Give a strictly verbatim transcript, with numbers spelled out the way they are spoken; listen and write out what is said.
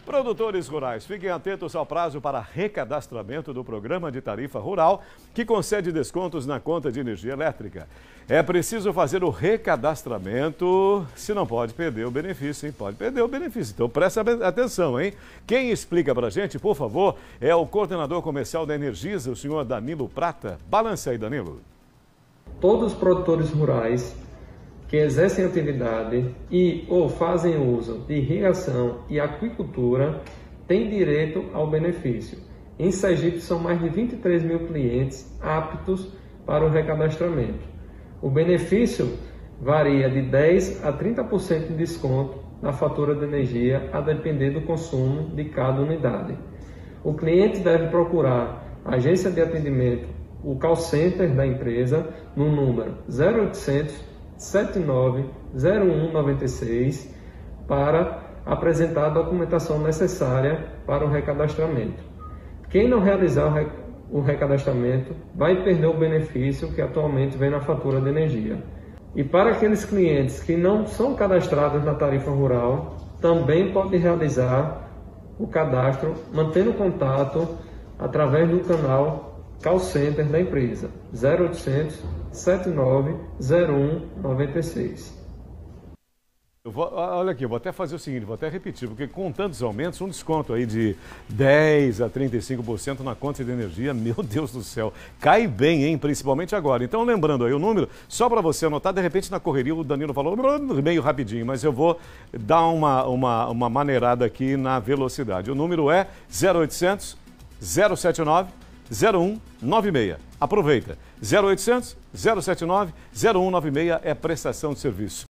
Produtores rurais, fiquem atentos ao prazo para recadastramento do Programa de Tarifa Rural, que concede descontos na conta de energia elétrica. É preciso fazer o recadastramento, se não pode perder o benefício, hein? Pode perder o benefício, então presta atenção, hein? Quem explica pra gente, por favor, é o coordenador comercial da Energisa, o senhor Danilo Prata. Balance aí, Danilo. Todos os produtores rurais que exercem atividade e ou fazem uso de irrigação e aquicultura têm direito ao benefício. Em Sergipe são mais de vinte e três mil clientes aptos para o recadastramento. O benefício varia de dez por cento a trinta por cento de desconto na fatura de energia, a depender do consumo de cada unidade. O cliente deve procurar a agência de atendimento, o call center da empresa, no número zero oitocentos, sete nove zero um nove seis para apresentar a documentação necessária para o recadastramento. Quem não realizar o, rec o recadastramento vai perder o benefício que atualmente vem na fatura de energia. E para aqueles clientes que não são cadastrados na tarifa rural, também pode realizar o cadastro mantendo contato através do canal call center da empresa, zero oitocentos, sete nove zero um nove seis. Eu vou, olha aqui, eu vou até fazer o seguinte, vou até repetir, porque com tantos aumentos, um desconto aí de dez a trinta e cinco por cento na conta de energia, meu Deus do céu, cai bem, hein, principalmente agora. Então, lembrando aí o número, só para você anotar, de repente na correria o Danilo falou meio rapidinho, mas eu vou dar uma, uma, uma maneirada aqui na velocidade. O número é zero oitocentos, zero sete nove, zero um nove seis. Aproveita. zero oitocentos, zero sete nove, zero um nove seis é prestação de serviço.